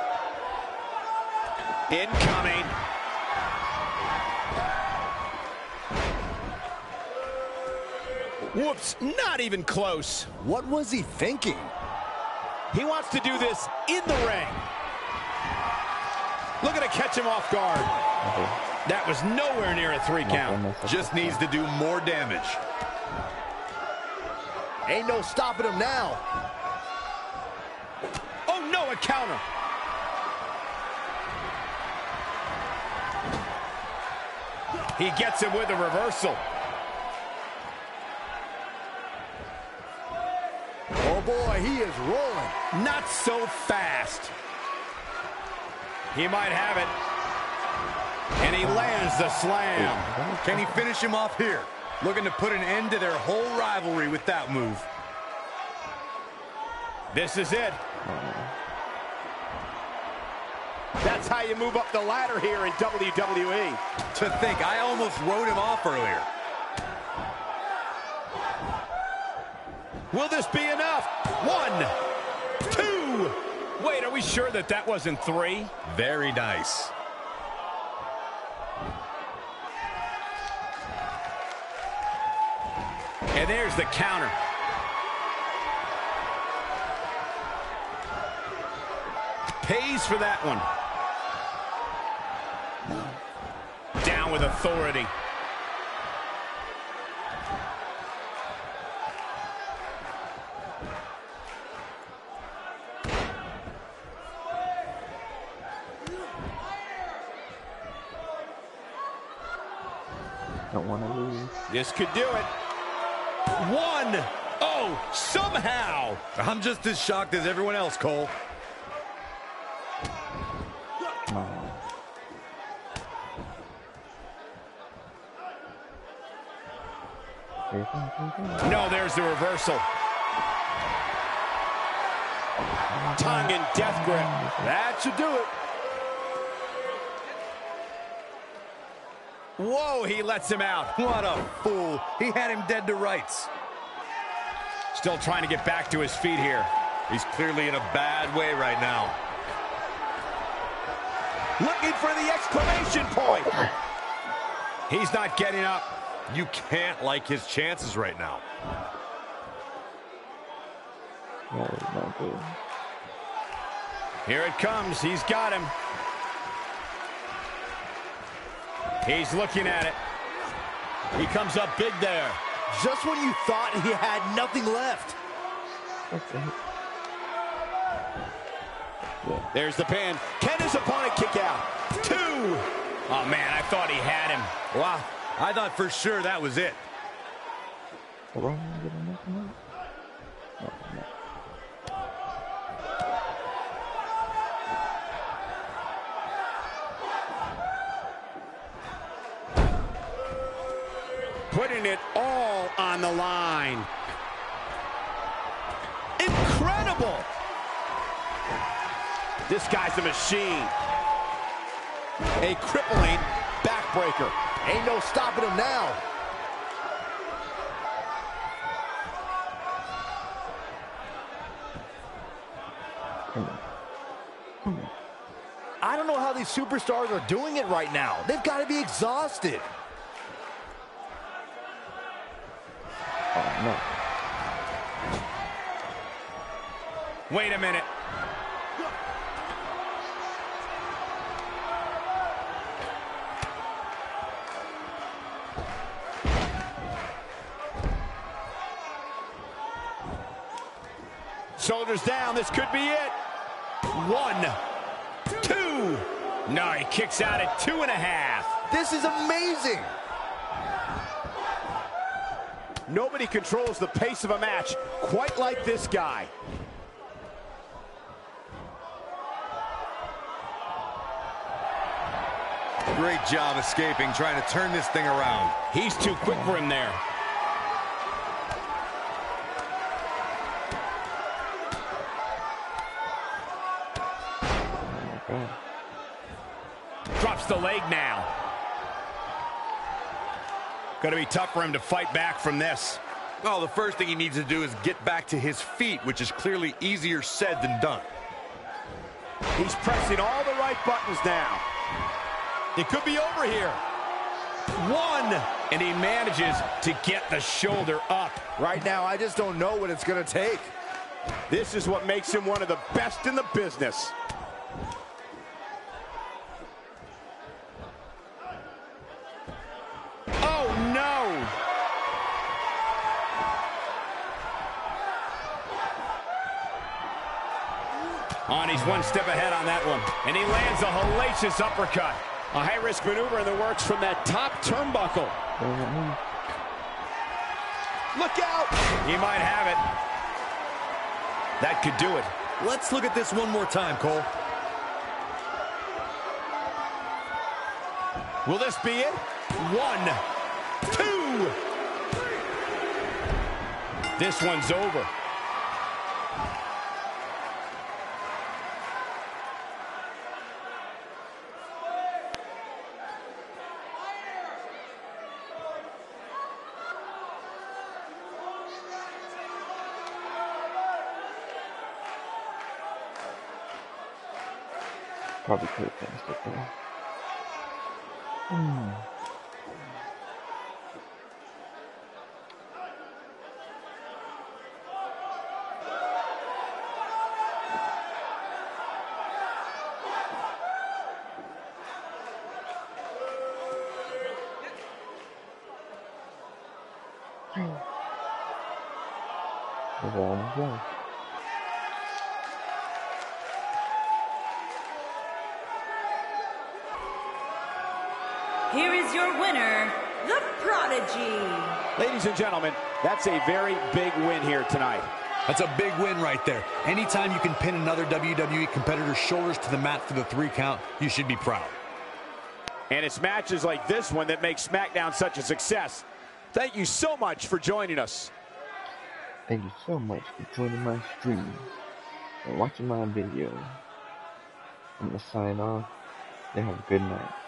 Incoming. Whoops, not even close. What was he thinking? He wants to do this in the ring. Looking to catch him off guard. That was nowhere near a 3 count. Just needs to do more damage. Ain't no stopping him now. Oh no, a counter. He gets him with a reversal. Oh boy, he is rolling. Not so fast. He might have it. And he lands the slam. Can he finish him off here? Looking to put an end to their whole rivalry with that move. This is it. That's how you move up the ladder here in WWE. To think, I almost wrote him off earlier. Will this be enough? 1, 2. Wait, are we sure that that wasn't 3? Very nice. And there's the counter. Pays for that one. Down with authority. Don't want to lose. This could do it. 1. Oh, somehow. I'm just as shocked as everyone else, Cole. No, there's the reversal. Tongue and death grip. That should do it. Whoa, he lets him out. What a fool. He had him dead to rights. Still trying to get back to his feet here. He's clearly in a bad way right now. Looking for the exclamation point. He's not getting up. You can't like his chances right now. That is not good. Here it comes. He's got him. He's looking at it. He comes up big there. Just when you thought he had nothing left. There's the pin. Can his opponent kick out? 2. Oh, man, I thought he had him. Wow, I thought for sure that was it. putting it all on the line. Incredible! This guy's a machine. A crippling backbreaker. Ain't no stopping him now. I don't know how these superstars are doing it right now. They've got to be exhausted. Oh, no. Wait a minute. Shoulders down, this could be it. 1, 2. No, he kicks out at 2.5. This is amazing. Nobody controls the pace of a match quite like this guy. Great job escaping, trying to turn this thing around. He's too quick for him there. Drops the leg now. Going to be tough for him to fight back from this. Well, the first thing he needs to do is get back to his feet, which is clearly easier said than done. He's pressing all the right buttons now. It could be over here. 1. And he manages to get the shoulder up. Right now, I just don't know what it's going to take. This is what makes him one of the best in the business. Oh, no! He's one step ahead on that one. And he lands a hellacious uppercut. A high-risk maneuver in the works from that top turnbuckle. Look out! He might have it. That could do it. Let's look at this one more time, Cole. Will this be it? 1, 2. This one's over. Probably could have finished it though. Here is your winner, The Prodigy. Ladies and gentlemen, that's a very big win here tonight. That's a big win right there. Anytime you can pin another WWE competitor's shoulders to the mat for the 3 count, you should be proud. And it's matches like this one that make SmackDown such a success. Thank you so much for joining us. Thank you so much for joining my stream and watching my video. I'm going to sign off and have a good night.